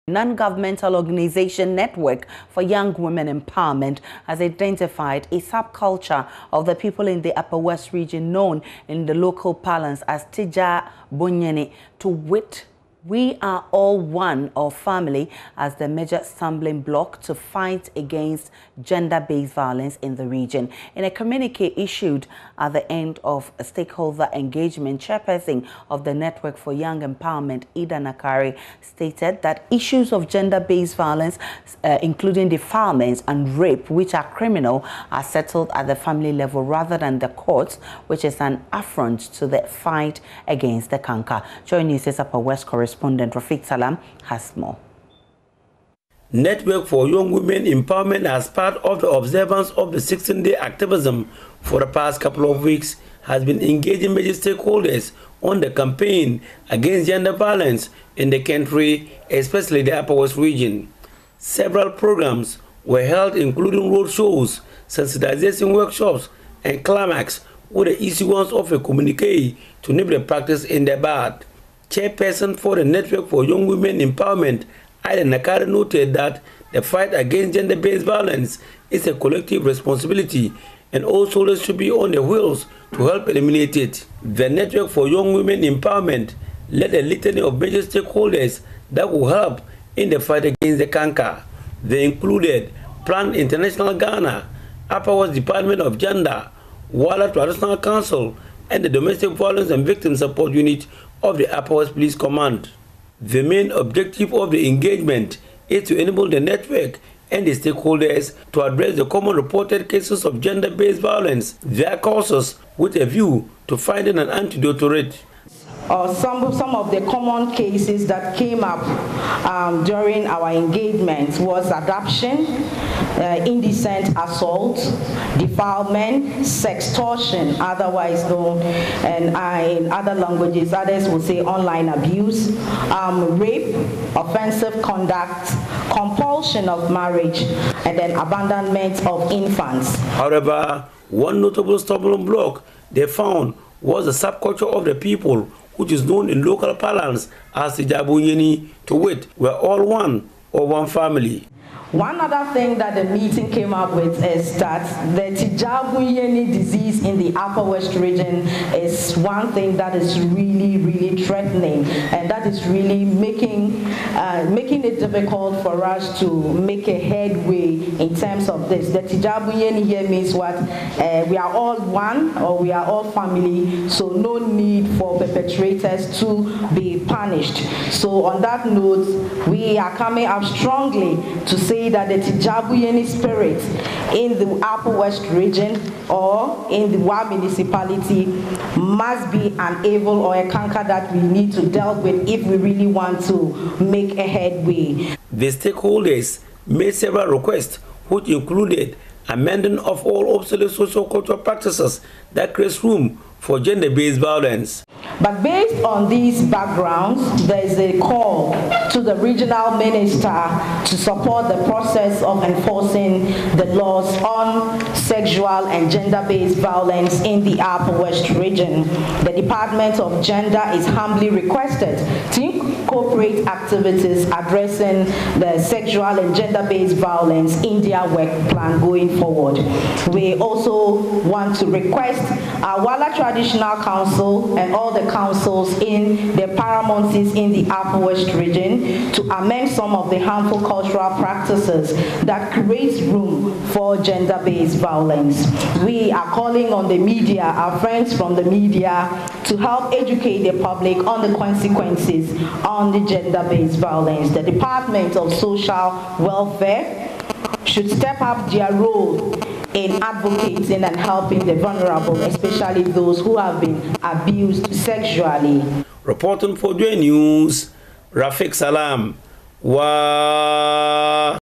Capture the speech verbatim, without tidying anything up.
Non-governmental organization network for young women empowerment has identified a subculture of the people in the Upper West region known in the local parlance as Tija Bunyeni, to wit, we are all one or family, as the major stumbling block to fight against gender-based violence in the region. In a communique issued at the end of a stakeholder engagement, chairperson of the Network for Young Empowerment, Ida Nakari, stated that issues of gender-based violence, uh, including defilement and rape, which are criminal, are settled at the family level rather than the courts, which is an affront to the fight against the canker. JoyNews' Upper West correspondent Rafiq Salam has more. Network for Young Women Empowerment, as part of the observance of the sixteen-day activism for the past couple of weeks, has been engaging major stakeholders on the campaign against gender violence in the country, especially the Upper West region. Several programs were held, including road shows, sensitization workshops, and climax with the issuance of a communique to nip the practice in the bud. Chairperson for the Network for Young Women Empowerment, Ida Nakari, noted that the fight against gender-based violence is a collective responsibility and all shoulders should be on the wheels to help eliminate it. The Network for Young Women Empowerment led a litany of major stakeholders that will help in the fight against the canker. They included Plan International Ghana, Upper West Department of Gender, Wala Traditional Council, and the Domestic Violence and Victim Support Unit of the Upper West Police Command. The main objective of the engagement is to enable the network and the stakeholders to address the common reported cases of gender-based violence, their causes, with a view to finding an antidote to it. Or some, some of the common cases that came up um, during our engagement was adoption, uh, indecent assault, defilement, sextortion, otherwise known, and uh, in other languages, others would say online abuse, um, rape, offensive conduct, compulsion of marriage, and then abandonment of infants. However, one notable stumbling block they found was the subculture of the people, which is known in local parlance as Tija Bunyeni, to wit, we're all one or one family. One other thing that the meeting came up with is that the Tija Bunyeni disease in the Upper West region is one thing that is really, really threatening, and that is really making uh, making it difficult for us to make a headway in terms of this. The Tija Bunyeni here means what? Uh, we are all one, or we are all family, so no need for perpetrators to be punished. So on that note, we are coming up strongly to say that the Tija Bunyeni spirit in the Upper West region or in the Wa municipality must be an evil or a canker that we need to deal with if we really want to make a headway. The stakeholders made several requests, which included amending of all obsolete social cultural practices that creates room for gender-based violence. But based on these backgrounds, there is a call to the regional minister to support the process of enforcing the laws on sexual and gender-based violence in the Upper West region. The Department of Gender is humbly requested to incorporate activities addressing the sexual and gender-based violence in their work plan going forward. We also want to request our Wala Traditional Council and all the councils in the paramountcies in the Upper West region to amend some of the harmful cultural practices that create room for gender-based violence. We are calling on the media, our friends from the media, to help educate the public on the consequences on the gender-based violence. The Department of Social Welfare should step up their role in advocating and helping the vulnerable, especially those who have been abused sexually. Reporting for JoyNews, Rafiq Salam. Wow.